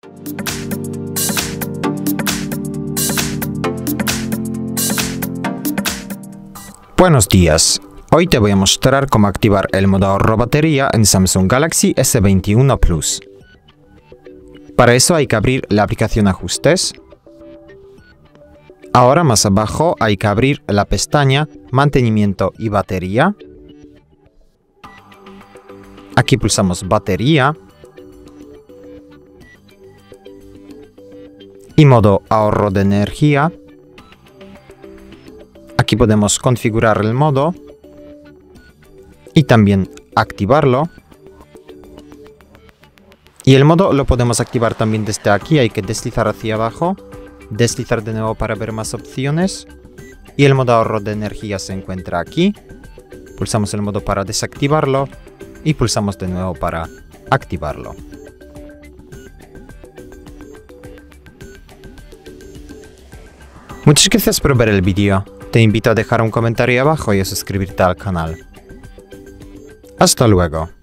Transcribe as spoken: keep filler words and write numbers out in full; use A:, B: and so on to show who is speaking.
A: Buenos días, hoy te voy a mostrar cómo activar el modo ahorro batería en Samsung Galaxy S veintiuno Plus. Para eso hay que abrir la aplicación Ajustes. Ahora más abajo hay que abrir la pestaña Mantenimiento y batería. Aquí pulsamos Batería. Y modo ahorro de energía. Aquí podemos configurar el modo y también activarlo. Y el modo lo podemos activar también desde aquí, hay que deslizar hacia abajo, deslizar de nuevo para ver más opciones. Y el modo ahorro de energía se encuentra aquí. Pulsamos el modo para desactivarlo y pulsamos de nuevo para activarlo. Muchas gracias por ver el vídeo. Te invito a dejar un comentario abajo y a suscribirte al canal. Hasta luego.